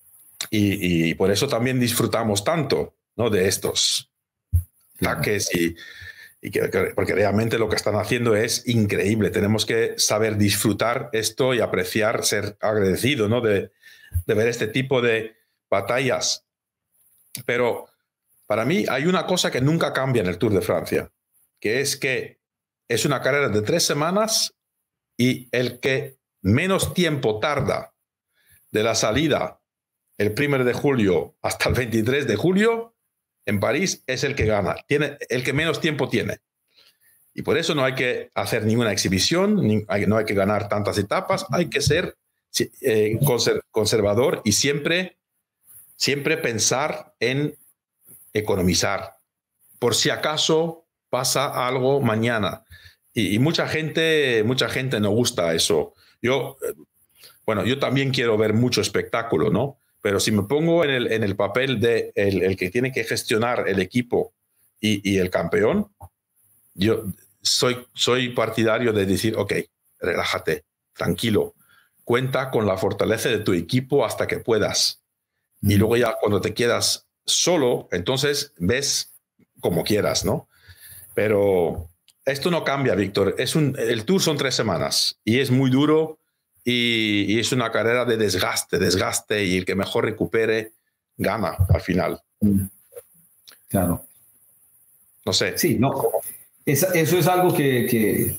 Y, y por eso también disfrutamos tanto, ¿no?, de estos ataques y, y que, porque realmente lo que están haciendo es increíble. Tenemos que saber disfrutar esto y apreciar, ser agradecido, ¿no?, de, de ver este tipo de batallas. Pero para mí hay una cosa que nunca cambia en el Tour de Francia, que es que es una carrera de tres semanas y el que menos tiempo tarda de la salida el primero de julio hasta el veintitrés de julio en París es el que gana, tiene el que menos tiempo tiene. Y por eso no hay que hacer ninguna exhibición, ni hay, no hay que ganar tantas etapas, hay que ser eh, conser, conservador y siempre, siempre pensar en economizar, por si acaso pasa algo mañana. Y, y mucha gente, mucha gente no gusta eso. Yo, bueno, yo también quiero ver mucho espectáculo, ¿no? Pero si me pongo en el, en el papel de el, el que tiene que gestionar el equipo y, y el campeón, yo soy, soy partidario de decir, ok, relájate, tranquilo, cuenta con la fortaleza de tu equipo hasta que puedas. Mm. Y luego ya cuando te quedas solo, entonces ves como quieras, ¿no? Pero esto no cambia, Víctor. Es un, el Tour son tres semanas y es muy duro y, y es una carrera de desgaste, desgaste y el que mejor recupere gana al final. Claro. No sé. Sí, no. Es, eso es algo que, que,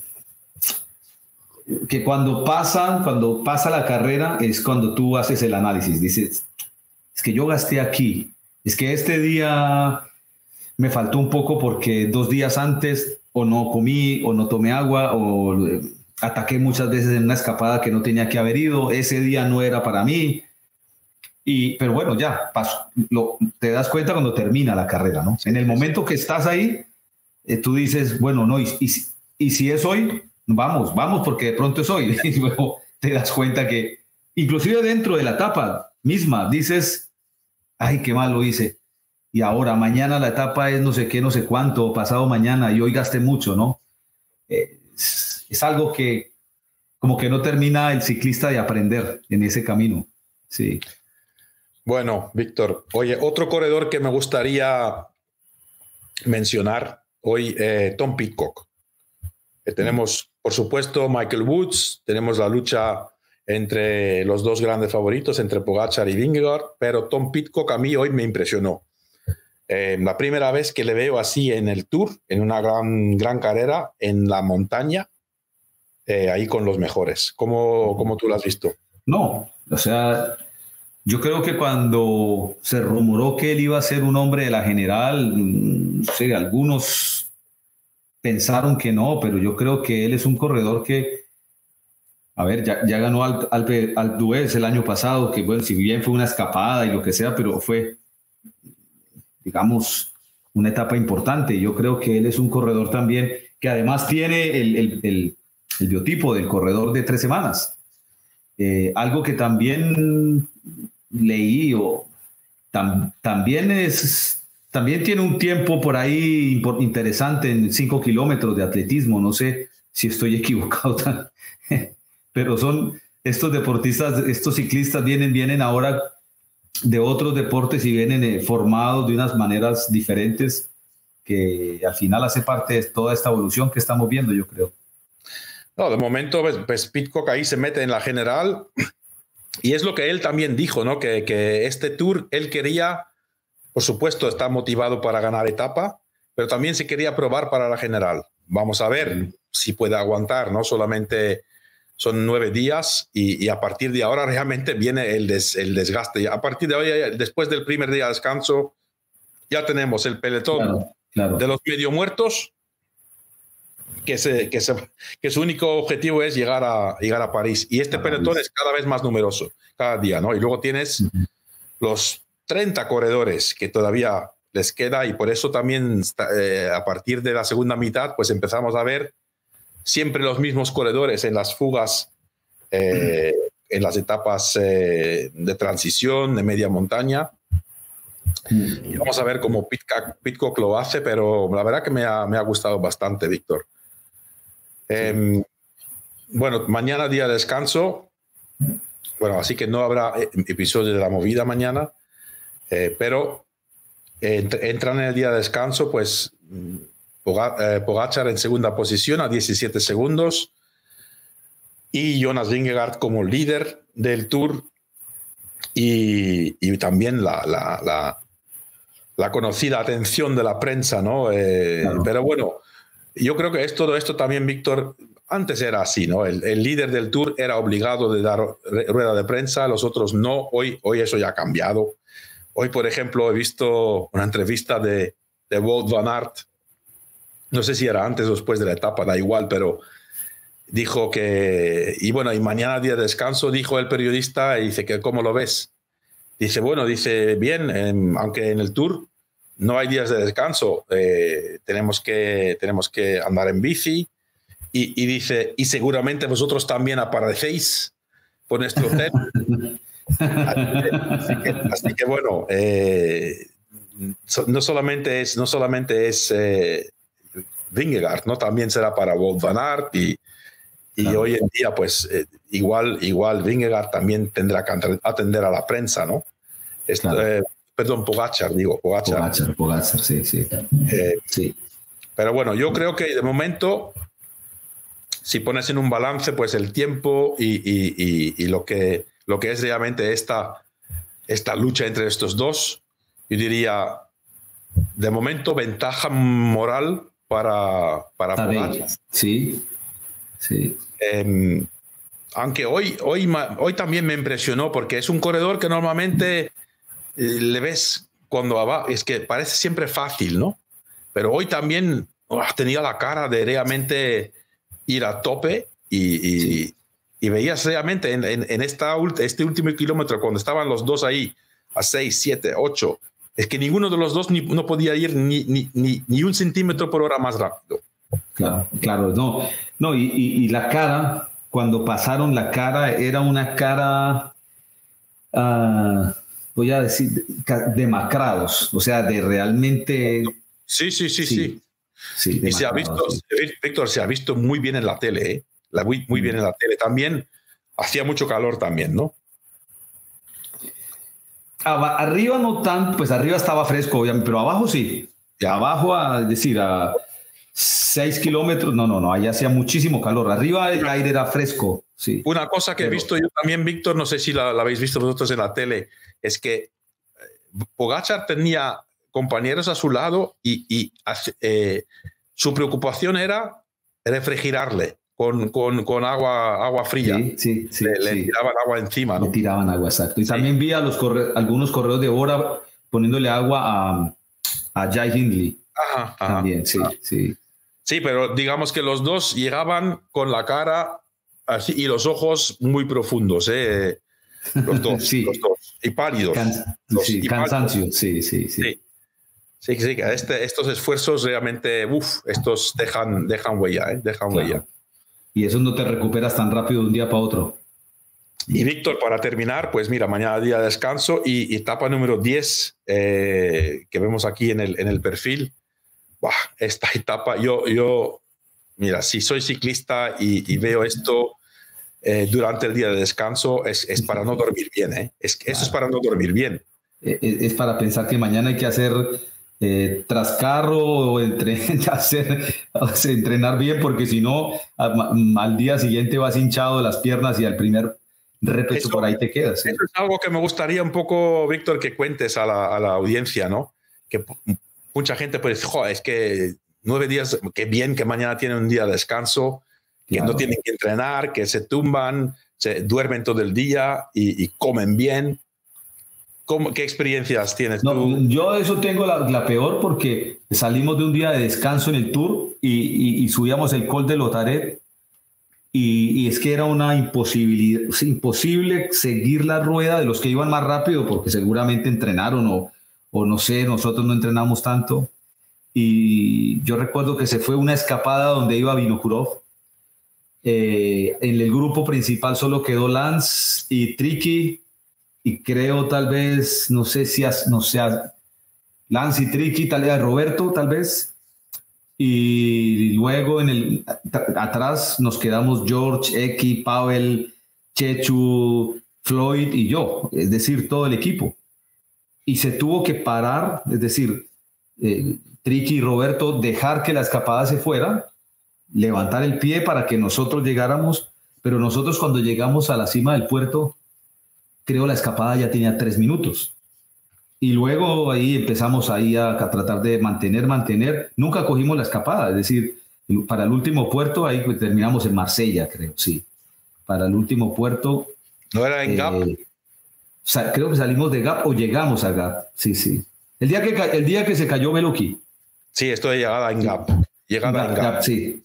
que cuando pasa, cuando pasa la carrera es cuando tú haces el análisis. Dices, es que yo gasté aquí. Es que este día me faltó un poco porque dos días antes o no comí o no tomé agua o ataqué muchas veces en una escapada que no tenía que haber ido. Ese día no era para mí. Y, pero bueno, ya paso, lo, te das cuenta cuando termina la carrera, ¿no? En el momento que estás ahí, eh, tú dices, bueno, no, y, y, y si es hoy, vamos, vamos porque de pronto es hoy. Y luego te das cuenta que inclusive dentro de la etapa misma dices, ay, qué mal lo hice. Y ahora, mañana la etapa es no sé qué, no sé cuánto, pasado mañana, y hoy gasté mucho, ¿no? Eh, es, es algo que como que no termina el ciclista de aprender en ese camino. Sí. Bueno, Víctor, oye, otro corredor que me gustaría mencionar hoy, eh, Tom Pidcock. Eh, tenemos, por supuesto, Michael Woods, tenemos la lucha entre los dos grandes favoritos, entre Pogačar y Vingegaard, pero Tom Pidcock a mí hoy me impresionó. Eh, la primera vez que le veo así en el Tour, en una gran, gran carrera, en la montaña, eh, ahí con los mejores. ¿Cómo, cómo tú lo has visto? No, o sea, yo creo que cuando se rumoró que él iba a ser un hombre de la general, no sé, algunos pensaron que no, pero yo creo que él es un corredor que, a ver, ya, ya ganó Alpe, Alpe, Alpe d'Huez el año pasado, que bueno, si bien fue una escapada y lo que sea, pero fue, digamos, una etapa importante. Yo creo que él es un corredor también que además tiene el, el, el, el biotipo del corredor de tres semanas. Eh, algo que también leí o tam, también es también tiene un tiempo por ahí interesante en cinco kilómetros de atletismo. No sé si estoy equivocado, pero son estos deportistas, estos ciclistas vienen, vienen ahora de otros deportes y vienen eh, formados de unas maneras diferentes que al final hace parte de toda esta evolución que estamos viendo, yo creo. No, de momento, pues, pues Pidcock ahí se mete en la general y es lo que él también dijo, ¿no? Que, que este Tour él quería, por supuesto, está motivado para ganar etapa, pero también se quería probar para la general. Vamos a ver mm. si puede aguantar, ¿no? Solamente son nueve días y, y a partir de ahora realmente viene el, des, el desgaste. A partir de hoy, después del primer día de descanso, ya tenemos el pelotón claro, claro. de los medio muertos, que, se, que, se, que su único objetivo es llegar a, llegar a París. Y este pelotón es cada vez más numeroso, cada día, ¿no? Y luego tienes uh-huh. los treinta corredores que todavía les queda, y por eso también eh, a partir de la segunda mitad pues empezamos a ver siempre los mismos corredores en las fugas, eh, uh-huh. en las etapas eh, de transición, de media montaña. Uh-huh. Y vamos a ver cómo Pidcock, Pidcock lo hace, pero la verdad que me ha, me ha gustado bastante, Víctor. Eh, bueno, mañana día de descanso, bueno, así que no habrá episodio de la movida mañana, eh, pero eh, entran en el día de descanso, pues Pogačar en segunda posición a diecisiete segundos y Jonas Vingegaard como líder del Tour, y, y también la, la, la, la conocida atención de la prensa, ¿no? Eh, claro. Pero bueno, yo creo que es todo esto también, Víctor, antes era así, ¿no? El, el líder del Tour era obligado de dar rueda de prensa, los otros no. Hoy, hoy eso ya ha cambiado. Hoy, por ejemplo, he visto una entrevista de, de Wout van Aert, no sé si era antes o después de la etapa, da igual, pero dijo que, y bueno, y mañana día de descanso, dijo el periodista, y dice que ¿cómo lo ves? Dice, bueno, dice, bien, eh, aunque en el Tour no hay días de descanso, eh, tenemos, que, tenemos que andar en bici, y, y dice, y seguramente vosotros también aparecéis por nuestro hotel. así, que, así que bueno, eh, no solamente es, no solamente es eh, Vingegaard, ¿no? También será para Wout van Aert, y, y claro. hoy en día pues eh, igual, igual Vingegaard también tendrá que atender a la prensa, ¿no? Esto, claro. eh, perdón, Pogačar, digo, Pogačar. Pogačar, Pogačar, sí, sí. Eh, sí. Pero bueno, yo creo que de momento, si pones en un balance, pues el tiempo y, y, y, y lo, que, lo que es realmente esta, esta lucha entre estos dos, yo diría, de momento, ventaja moral para, para Pogačar. Sí, sí. Eh, aunque hoy, hoy, hoy también me impresionó, porque es un corredor que normalmente eh, le ves cuando abajo, es que parece siempre fácil, ¿no? Pero hoy también oh, tenía la cara de realmente ir a tope, y, y, sí. y veías realmente en, en, en esta, este último kilómetro, cuando estaban los dos ahí a seis, siete, ocho, es que ninguno de los dos ni, no podía ir ni, ni, ni, ni un centímetro por hora más rápido. Claro, claro, no, no y, y, y la cara, cuando pasaron la cara, era una cara, uh, voy a decir, demacrados, o sea, de realmente... Sí, sí, sí, sí. sí. sí y se ha visto, sí. Víctor, se ha visto muy bien en la tele, ¿eh? La, muy, muy mm. bien en la tele. También hacía mucho calor también, ¿no? Arriba no tanto, pues arriba estaba fresco, obviamente, pero abajo sí. Ya. Abajo, a, es decir, a seis kilómetros, no, no, no, allá hacía muchísimo calor. Arriba el aire era fresco, sí. Una cosa que pero, he visto yo también, Víctor, no sé si la, la habéis visto vosotros en la tele, es que Pogačar tenía compañeros a su lado y, y eh, su preocupación era refrigerarle con, con, con agua, agua fría. Sí, sí, sí, le, sí. le tiraban agua encima, ¿no? Le tiraban agua, exacto. Y sí. también vi a los corre algunos corredores de Bora poniéndole agua a, a Jai Hindley. Ajá, ajá, también, sí, ajá. sí. Sí, pero digamos que los dos llegaban con la cara así y los ojos muy profundos, ¿eh? Los dos, sí. los dos. Y pálidos. Can los, sí, y cansancio, pálidos. Sí, sí, sí. Sí, sí, sí que este, estos esfuerzos realmente, uff, estos dejan, dejan huella, ¿eh? Dejan claro. huella. Y eso no te recuperas tan rápido de un día para otro. Y Víctor, para terminar, pues mira, mañana día de descanso y, y etapa número diez eh, que vemos aquí en el, en el perfil. Buah, esta etapa, yo, yo, mira, si soy ciclista y, y veo esto eh, durante el día de descanso, es, es para no dormir bien, ¿eh? Es, claro. Eso es para no dormir bien. Es, es para pensar que mañana hay que hacer eh, trascarro o entre, hacer, hacer, entrenar bien, porque si no, al día siguiente vas hinchado de las piernas y al primer repito, eso, por ahí te quedas. ¿sí? Eso es algo que me gustaría un poco, Víctor, que cuentes a la, a la audiencia, ¿no? Que mucha gente puede decir, joder, es que nueve días, qué bien que mañana tienen un día de descanso, que claro. no tienen que entrenar, que se tumban, se duermen todo el día y, y comen bien. ¿Cómo, ¿Qué experiencias tienes no, tú? Yo eso tengo la, la peor porque salimos de un día de descanso en el Tour y, y, y subíamos el Col de Lotaret y, y es que era una imposibilidad, imposible seguir la rueda de los que iban más rápido porque seguramente entrenaron o, o no sé, nosotros no entrenamos tanto. Y yo recuerdo que se fue una escapada donde iba Vinokurov. Eh, en el grupo principal solo quedó Lance y Tricky y creo tal vez, no sé si, no sé, Lance y Tricky, tal vez Roberto, tal vez. Y luego en el, atrás nos quedamos George, Eki, Pavel, Chechu, Floyd y yo, es decir, todo el equipo. Y se tuvo que parar, es decir, eh, Tricky y Roberto dejar que la escapada se fuera, levantar el pie para que nosotros llegáramos, pero nosotros cuando llegamos a la cima del puerto, creo la escapada ya tenía tres minutos. Y luego ahí empezamos ahí a, a tratar de mantener, mantener. Nunca cogimos la escapada, es decir, para el último puerto, ahí terminamos en Marsella, creo, sí. Para el último puerto... ¿No era en eh, Gap? O sea, creo que salimos de Gap o llegamos a Gap, sí, sí. El día que, el día que se cayó Beluki. Sí, esto de llegada en Gap. Llegada Gap, en Gap. Gap, sí.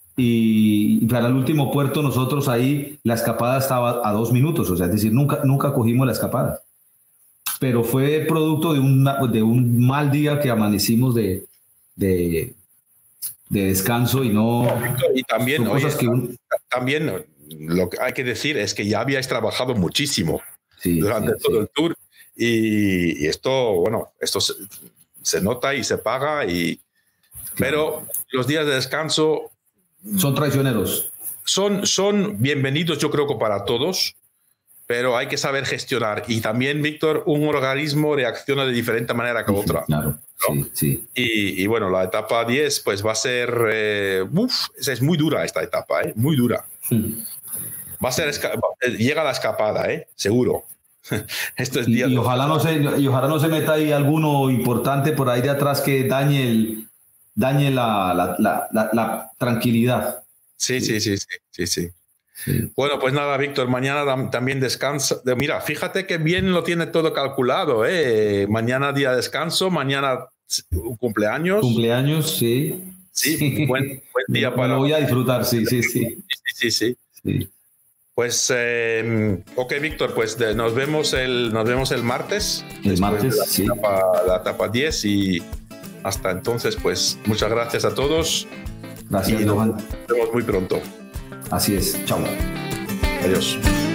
Y para el último puerto nosotros ahí la escapada estaba a dos minutos, o sea, es decir, nunca, nunca cogimos la escapada. Pero fue producto de un, de un mal día que amanecimos de, de, de descanso y no... Y también, son cosas oye, que un... también lo que hay que decir es que ya habíais trabajado muchísimo sí, durante sí, todo sí. el tour y, y esto, bueno, esto se, se nota y se paga, y, pero los días de descanso... Son traicioneros. Son, son bienvenidos, yo creo que para todos, pero hay que saber gestionar. Y también, Víctor, un organismo reacciona de diferente manera que sí, otra. Claro, ¿no? sí, sí. Y, y bueno, la etapa diez pues va a ser... Eh, uf, es muy dura esta etapa, ¿eh? Muy dura. Sí. Va a ser... Llega la escapada, ¿eh? Seguro. Esto es y, y, ojalá no se, y ojalá no se meta ahí alguno importante por ahí de atrás que dañe, el, dañe la, la, la, la, la tranquilidad. Sí, sí, sí, sí, sí, sí. Sí. Bueno, pues nada, Víctor, mañana también descansa. Mira, fíjate que bien lo tiene todo calculado, ¿eh? Mañana día de descanso, mañana cumpleaños. Cumpleaños, sí. Sí, sí. Buen, buen día me, para... Me lo voy a disfrutar, sí, sí, sí. Sí, sí, sí. sí. Pues, eh, ok, Víctor, pues de, nos, vemos el, nos vemos el martes. El martes, la sí. Etapa, la etapa diez y hasta entonces, pues muchas gracias a todos. Gracias, y Johan. Nos vemos muy pronto. Así es. Chao. Adiós.